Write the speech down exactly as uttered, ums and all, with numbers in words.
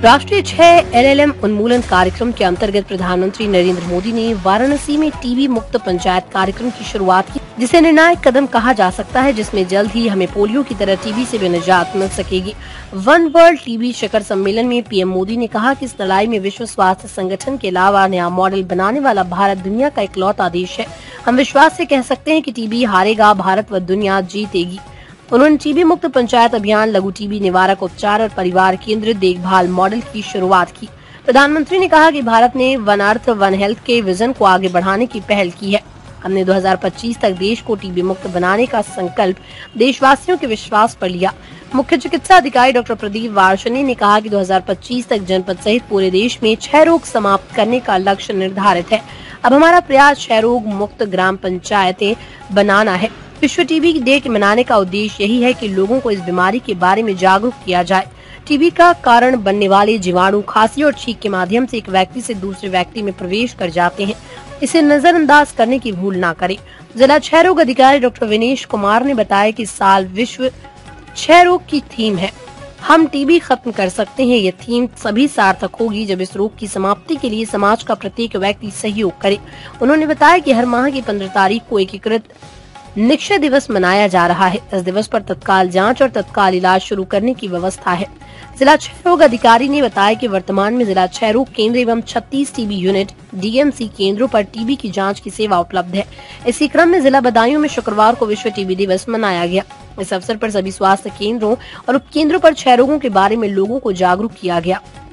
राष्ट्रीय छह L L M उन्मूलन कार्यक्रम के अंतर्गत प्रधानमंत्री नरेंद्र मोदी ने वाराणसी में टीबी मुक्त पंचायत कार्यक्रम की शुरुआत की, जिसे निर्णायक कदम कहा जा सकता है, जिसमें जल्द ही हमें पोलियो की तरह टीबी से भी निजात मिल सकेगी। वन वर्ल्ड टीबी शिखर सम्मेलन में पीएम मोदी ने कहा कि इस लड़ाई में विश्व स्वास्थ्य संगठन के अलावा नया मॉडल बनाने वाला भारत दुनिया का इकलौता देश है। हम विश्वास से कह सकते हैं कि टीबी हारेगा, भारत व दुनिया जीतेगी। उन्होंने टीबी मुक्त पंचायत अभियान, लघु टीबी निवारक उपचार और परिवार केंद्रित देखभाल मॉडल की शुरुआत की। प्रधानमंत्री ने कहा कि भारत ने वन अर्थ वन हेल्थ के विजन को आगे बढ़ाने की पहल की है। हमने दो हज़ार पच्चीस तक देश को टीबी मुक्त बनाने का संकल्प देशवासियों के विश्वास पर लिया। मुख्य चिकित्सा अधिकारी डॉक्टर प्रदीप वार्ष्णेय ने कहा कि दो हज़ार पच्चीस तक जनपद सहित पूरे देश में क्षय रोग समाप्त करने का लक्ष्य निर्धारित है। अब हमारा प्रयास क्षय रोग मुक्त ग्राम पंचायतें बनाना है। विश्व टीबी डे के मनाने का उद्देश्य यही है कि लोगों को इस बीमारी के बारे में जागरूक किया जाए। टीबी का कारण बनने वाले जीवाणु खांसी और छींक के माध्यम से एक व्यक्ति से दूसरे व्यक्ति में प्रवेश कर जाते हैं। इसे नजरअंदाज करने की भूल ना करें। जिला क्षय रोग अधिकारी डॉक्टर विनेश कुमार ने बताया कि इस साल विश्व क्षय रोग की थीम है, हम टीबी खत्म कर सकते हैं। ये थीम सभी सार्थक होगी जब इस रोग की समाप्ति के लिए समाज का प्रत्येक व्यक्ति सहयोग करे। उन्होंने बताया कि हर माह की पंद्रह तारीख को एकीकृत निक्षय दिवस मनाया जा रहा है। इस दिवस पर तत्काल जांच और तत्काल इलाज शुरू करने की व्यवस्था है। जिला क्षय रोग अधिकारी ने बताया कि वर्तमान में जिला क्षय रोग केंद्र एवं छत्तीस TB unit D M C केंद्रों पर टीबी की जांच की सेवा उपलब्ध है। इसी क्रम में जिला बदायूं में शुक्रवार को विश्व टीबी दिवस मनाया गया। इस अवसर पर सभी स्वास्थ्य केंद्रों और उप केंद्रों पर क्षय रोगों के बारे में लोगों को जागरूक किया गया।